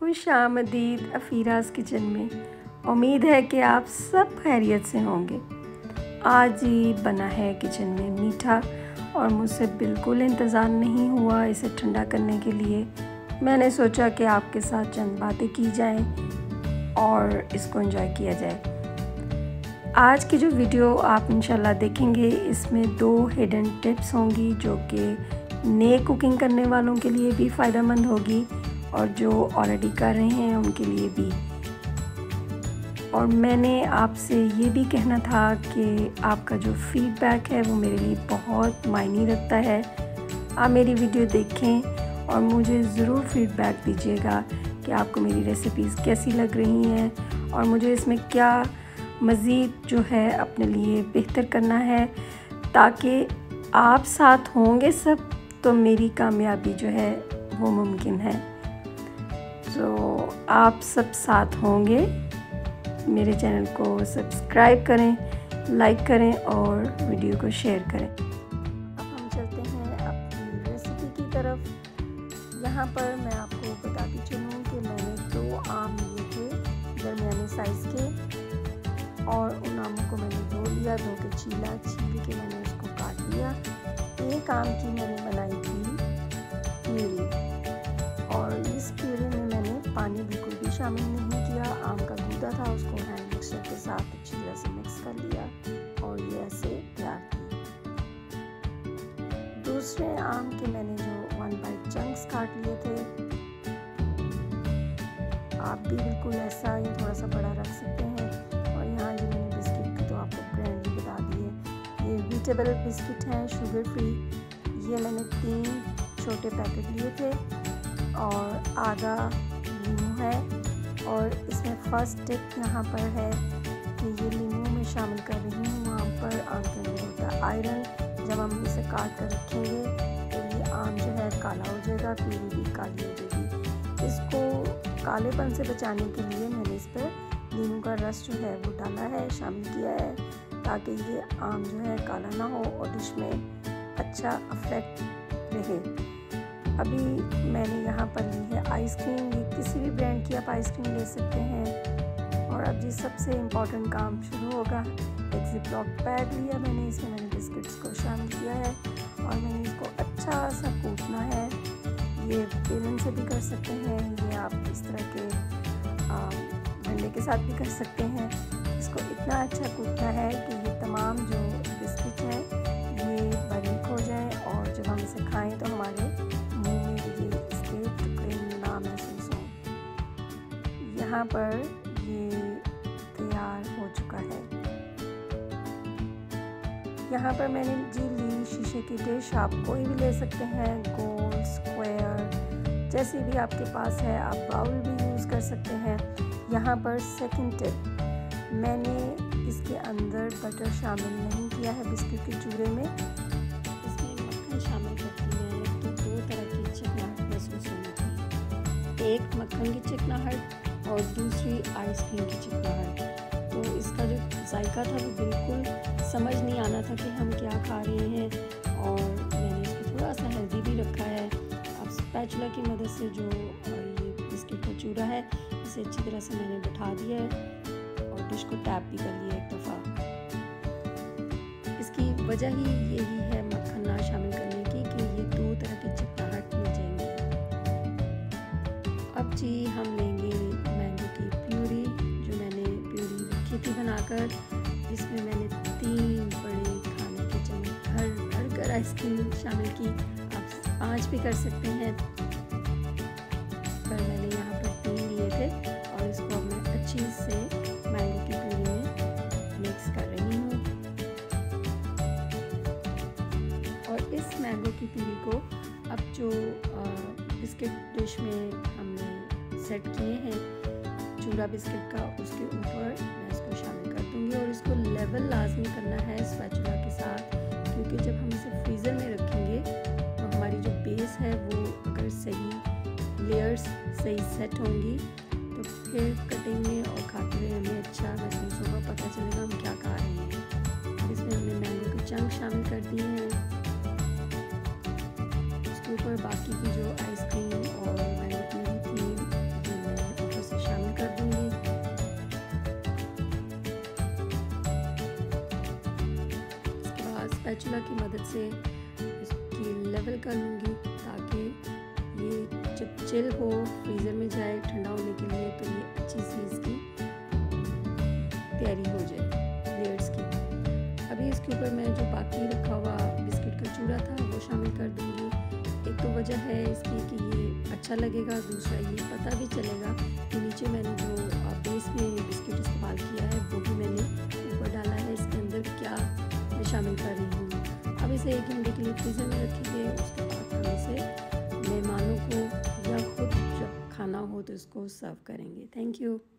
खुश आमदीद अफीराज़ किचन में। उम्मीद है कि आप सब खैरियत से होंगे। आज ही बना है किचन में मीठा और मुझसे बिल्कुल इंतज़ार नहीं हुआ इसे ठंडा करने के लिए। मैंने सोचा कि आपके साथ चंद बातें की जाएं और इसको एंजॉय किया जाए। आज की जो वीडियो आप इंशाल्लाह देखेंगे इसमें 2 हिडन टिप्स होंगी जो कि नए कुकिंग करने वालों के लिए भी फ़ायदेमंद होगी और जो ऑलरेडी कर रहे हैं उनके लिए भी। और मैंने आपसे ये भी कहना था कि आपका जो फीडबैक है वो मेरे लिए बहुत मायने रखता है। आप मेरी वीडियो देखें और मुझे ज़रूर फीडबैक दीजिएगा कि आपको मेरी रेसिपीज़ कैसी लग रही हैं और मुझे इसमें क्या मज़ीद जो है अपने लिए बेहतर करना है, ताकि आप साथ होंगे सब तो मेरी कामयाबी जो है वो मुमकिन है। तो आप सब साथ होंगे। मेरे चैनल को सब्सक्राइब करें, लाइक करें और वीडियो को शेयर करें। अब हम चलते हैं अपनी रेसिपी की तरफ। यहाँ पर मैं आपको बताती चलूँ कि मैंने 2 आम लिए थे दरमियाने साइज़ के, और उन आमों को मैंने धो लिया, धो के छील के मैंने उसको काट लिया। एक आम की मैंने बनाई थी प्यूरी, और इस प्यूरी में मैंने पानी बिल्कुल भी शामिल नहीं किया। आम का गूदा था, उसको हैंड मिक्सर के साथ अच्छी तरह से मिक्स कर लिया और ये ऐसे तैयार की। दूसरे आम के मैंने जो 1 बाइट चंक्स काट लिए थे, आप भी बिल्कुल ऐसा या थोड़ा सा बड़ा रख सकते हैं। और यहाँ जो मैंने बिस्किट की तो आपको ब्रांड भी बता दिए, ये वीटेबल बिस्किट हैं, शुगर फ्री। ये मैंने 3 छोटे पैकेट लिए थे और आधा लीमू है। और इसमें फर्स्ट टिप यहाँ पर है कि ये लीमू में शामिल कर रही हूँ वहाँ पर आम के अंदर होता है आयरन। जब हम इसे काट कर रखेंगे तो ये आम जो है काला हो जाएगा, प्यूरी भी काली हो जाएगी। इसको कालेपन से बचाने के लिए मैंने इस पर लीमू का रस जो है वो डाला है, शामिल किया है, ताकि ये आम जो है काला ना हो और डिश में अच्छा इफेक्ट रहे। अभी मैंने यहाँ पर ली है आइसक्रीम। ये किसी भी ब्रांड की आप आइसक्रीम ले सकते हैं। और अब जी सबसे इम्पॉर्टेंट काम शुरू होगा। एक ज़िपलॉक बैग लिया मैंने, इसमें मैंने बिस्किट्स को शामिल किया है और मैंने इसको अच्छा सा कूटना है। ये बेलन से भी कर सकते हैं, ये आप इस तरह के डंडे के साथ भी कर सकते हैं। इसको इतना अच्छा कूटना है कि ये तमाम जो बिस्किट हैं ये बारीक हो जाए और जब हम इसे खाएं तो हमारे मुंह में ये इसके टुकड़े ना महसूस हों। यहाँ पर ये तैयार हो चुका है। यहाँ पर मैंने जी ली शीशे की डिश, आप कोई भी ले सकते हैं, गोल, स्क्वायर, जैसी भी आपके पास है। आप बाउल भी यूज़ कर सकते हैं। यहाँ पर सेकंड टिप, मैंने इसके अंदर बटर शामिल नहीं किया है बिस्किट के चूरे में। इसमें मक्खन शामिल करती है तो 2 तरह की चिकनाहट महसूस होती है, एक मक्खन की चिकनाहट और दूसरी आइसक्रीम की चिकनाहट। तो इसका जो जायका था वो बिल्कुल समझ नहीं आना था कि हम क्या खा रहे हैं, और मैंने इसको थोड़ा सा हेल्दी भी रखा है। अब स्पैचुला की मदद से जो ये बिस्किट का चूरा है इसे अच्छी तरह से मैंने बिठा दिया है और डिश को टैप भी कर लिया एक दफ़ा। इसकी वजह ही यही है मक्खन ना शामिल करने की कि ये 2 तरह की चिकनाहट मिल जाएंगी। अब जी हम लेंगे मैंगो की प्यूरी, जो मैंने प्यूरी रखी थी बनाकर, जिसमें मैंने 3 बड़े खाने के चम्मच भर कर आइसक्रीम शामिल की। आप 5 भी कर सकते हैं, पर मैंने यहाँ पर 3 लिए थे और इसको मैं अच्छी से मैंगो की प्यूरी में मिक्स कर रही हूँ। और इस मैंगो की प्यूरी को अब जो बिस्किट डिश में हमने सेट किए हैं चूरा बिस्किट का, उसके ऊपर मैं इसको शामिल कर दूँगी। और इसको लेवल लाजमी करना है स्पैचुला के साथ, क्योंकि जब हम इसे फ्रीज़र में रखेंगे तो हमारी जो बेस है वो अगर सही लेयर्स सही सेट होंगी तो फिर कटिंग में और खाते हुए हमें अच्छा महसूस होगा, पता चलेगा हम क्या खा रहे हैं। अब इसमें हमने मैंगो के चंक शामिल कर दिए हैं। उसके ऊपर बाकी की जो आइसक्रीम और मैंगो प्यूरी थी ये मैं स्पैचुला की मदद से इसकी लेवल कर लूँगी, ताकि ये जब चिल हो फ्रीज़र में जाए ठंडा होने के लिए तो ये अच्छी सी इसकी तैयारी हो जाए लेयर्स की। अभी इसके ऊपर मैं जो बाकी रखा हुआ बिस्किट का चूरा था वो शामिल कर दूँगी। एक तो वजह है इसकी कि ये अच्छा लगेगा, दूसरा ये पता भी चलेगा कि नीचे मैंने जो बेस में बिस्किट इस्तेमाल किया है वो भी मैंने ऊपर डाला है। इसके अंदर क्या मैं शामिल कर रही हूँ। अब इसे 1 घंटे के लिए फ्रीज़र में रखेंगे। उसके बाद हम इसे मेहमानों को या खुद जब खाना हो तो इसको सर्व करेंगे। Thank you.